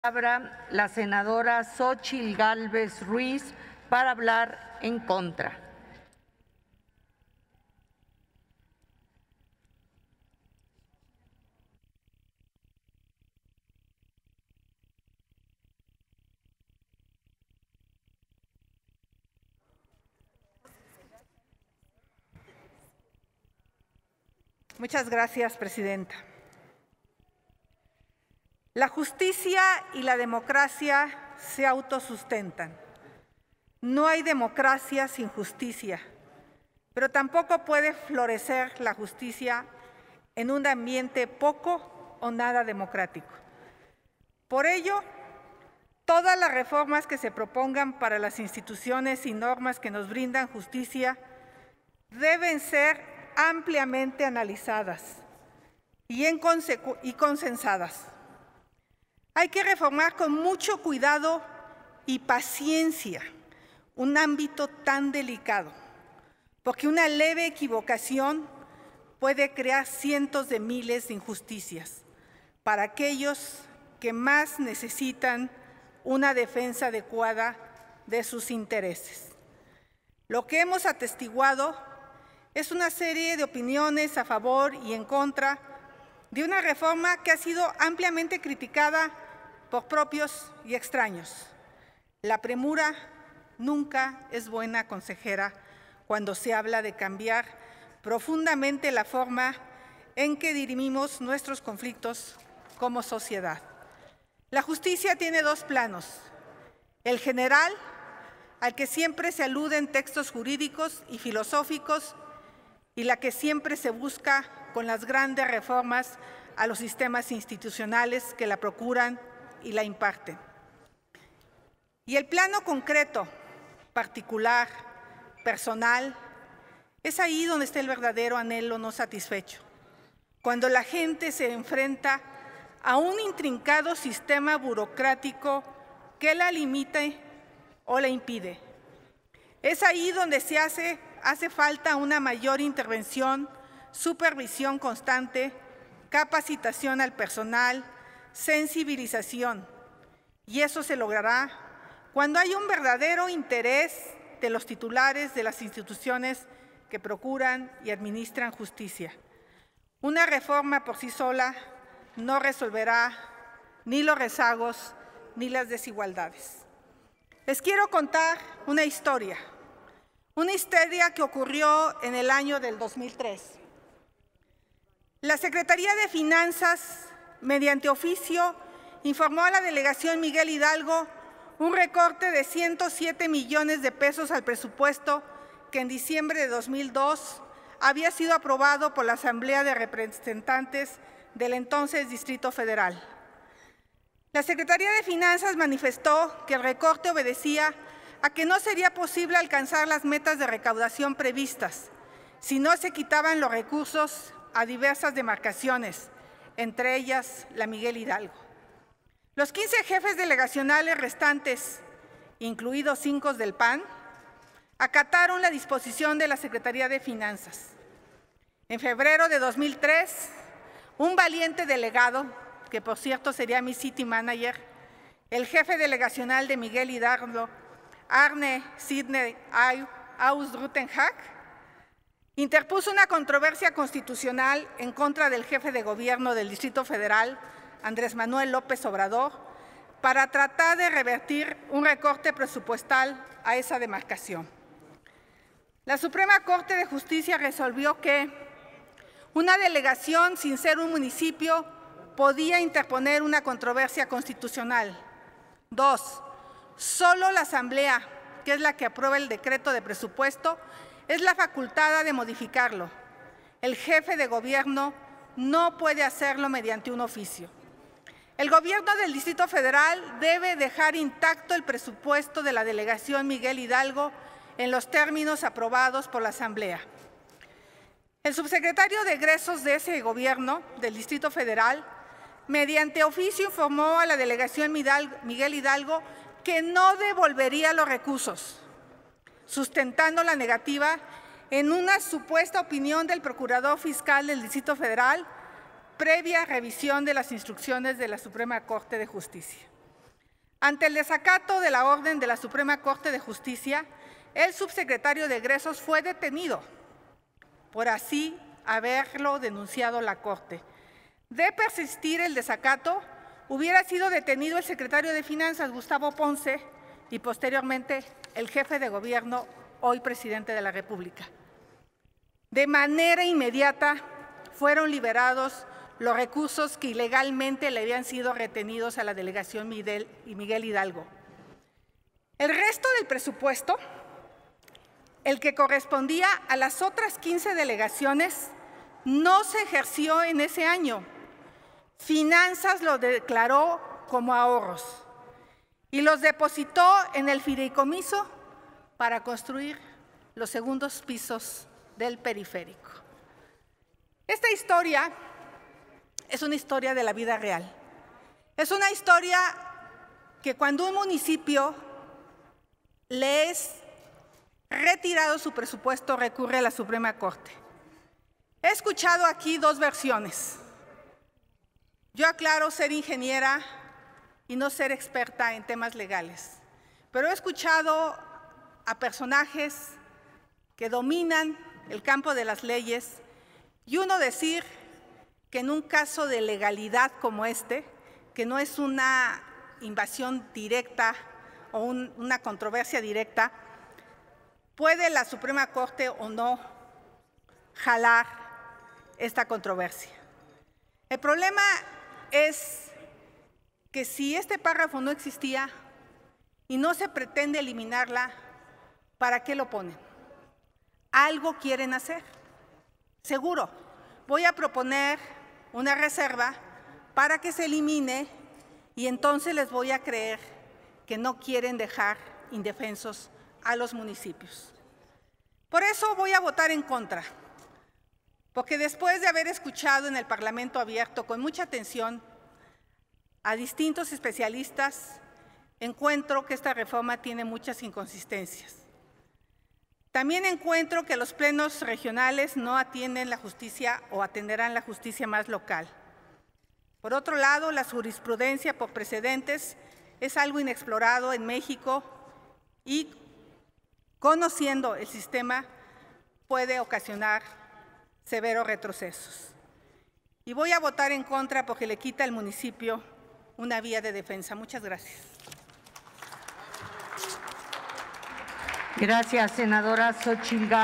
Palabra la senadora Xóchitl Gálvez Ruiz para hablar en contra. Muchas gracias, presidenta. La justicia y la democracia se autosustentan. No hay democracia sin justicia, pero tampoco puede florecer la justicia en un ambiente poco o nada democrático. Por ello, todas las reformas que se propongan para las instituciones y normas que nos brindan justicia deben ser ampliamente analizadas y consensadas. Hay que reformar con mucho cuidado y paciencia un ámbito tan delicado, porque una leve equivocación puede crear cientos de miles de injusticias para aquellos que más necesitan una defensa adecuada de sus intereses. Lo que hemos atestiguado es una serie de opiniones a favor y en contra de una reforma que ha sido ampliamente criticada por propios y extraños. La premura nunca es buena consejera cuando se habla de cambiar profundamente la forma en que dirimimos nuestros conflictos como sociedad. La justicia tiene dos planos: el general, al que siempre se alude en textos jurídicos y filosóficos, y la que siempre se busca con las grandes reformas a los sistemas institucionales que la procuran y la imparten. Y el plano concreto, particular, personal, es ahí donde está el verdadero anhelo no satisfecho, cuando la gente se enfrenta a un intrincado sistema burocrático que la limite o la impide. Es ahí donde hace falta una mayor intervención, supervisión constante, capacitación al personal, sensibilización. Y eso se logrará cuando hay un verdadero interés de los titulares de las instituciones que procuran y administran justicia. Una reforma por sí sola no resolverá ni los rezagos ni las desigualdades. Les quiero contar una historia que ocurrió en el año del 2003. La Secretaría de Finanzas, mediante oficio, informó a la delegación Miguel Hidalgo un recorte de 107 millones de pesos al presupuesto que en diciembre de 2002 había sido aprobado por la Asamblea de Representantes del entonces Distrito Federal. La Secretaría de Finanzas manifestó que el recorte obedecía a que no sería posible alcanzar las metas de recaudación previstas si no se quitaban los recursos a diversas demarcaciones, entre ellas la Miguel Hidalgo. Los 15 jefes delegacionales restantes, incluidos 5 del PAN, acataron la disposición de la Secretaría de Finanzas. En febrero de 2003, un valiente delegado, que por cierto sería mi city manager, el jefe delegacional de Miguel Hidalgo, Arne Sidney Aus-Rutenhack, interpuso una controversia constitucional en contra del jefe de gobierno del Distrito Federal, Andrés Manuel López Obrador, para tratar de revertir un recorte presupuestal a esa demarcación. La Suprema Corte de Justicia resolvió que una delegación, sin ser un municipio, podía interponer una controversia constitucional. 2. Solo la Asamblea, que es la que aprueba el decreto de presupuesto, es la facultada de modificarlo. El jefe de gobierno no puede hacerlo mediante un oficio. El gobierno del Distrito Federal debe dejar intacto el presupuesto de la delegación Miguel Hidalgo en los términos aprobados por la Asamblea. El subsecretario de Egresos de ese gobierno del Distrito Federal, mediante oficio, informó a la delegación Miguel Hidalgo que no devolvería los recursos, sustentando la negativa en una supuesta opinión del procurador fiscal del Distrito Federal, previa revisión de las instrucciones de la Suprema Corte de Justicia. Ante el desacato de la orden de la Suprema Corte de Justicia, el subsecretario de Egresos fue detenido por así haberlo denunciado la Corte. De persistir el desacato, hubiera sido detenido el secretario de Finanzas, Gustavo Ponce, y posteriormente el jefe de gobierno, hoy presidente de la República. De manera inmediata fueron liberados los recursos que ilegalmente le habían sido retenidos a la delegación Miguel Hidalgo. El resto del presupuesto, el que correspondía a las otras 15 delegaciones, no se ejerció en ese año. Finanzas lo declaró como ahorros y los depositó en el fideicomiso para construir los segundos pisos del periférico. Esta historia es una historia de la vida real. Es una historia que cuando un municipio le es retirado su presupuesto recurre a la Suprema Corte. He escuchado aquí dos versiones. Yo aclaro ser ingeniera y no ser experta en temas legales, pero he escuchado a personajes que dominan el campo de las leyes y uno decir que en un caso de legalidad como este, que no es una invasión directa o una controversia directa, ¿puede la Suprema Corte o no jalar esta controversia? El problema es que si este párrafo no existía y no se pretende eliminarla, ¿para qué lo ponen? Algo quieren hacer, seguro. Voy a proponer una reserva para que se elimine y entonces les voy a creer que no quieren dejar indefensos a los municipios. Por eso voy a votar en contra, porque después de haber escuchado en el Parlamento abierto con mucha atención a distintos especialistas, encuentro que esta reforma tiene muchas inconsistencias. También encuentro que los plenos regionales no atienden la justicia o atenderán la justicia más local. Por otro lado, la jurisprudencia por precedentes es algo inexplorado en México y conociendo el sistema puede ocasionar severos retrocesos. Y voy a votar en contra porque le quita al municipio una vía de defensa. Muchas gracias. Gracias, senadora Xochitl Gálvez.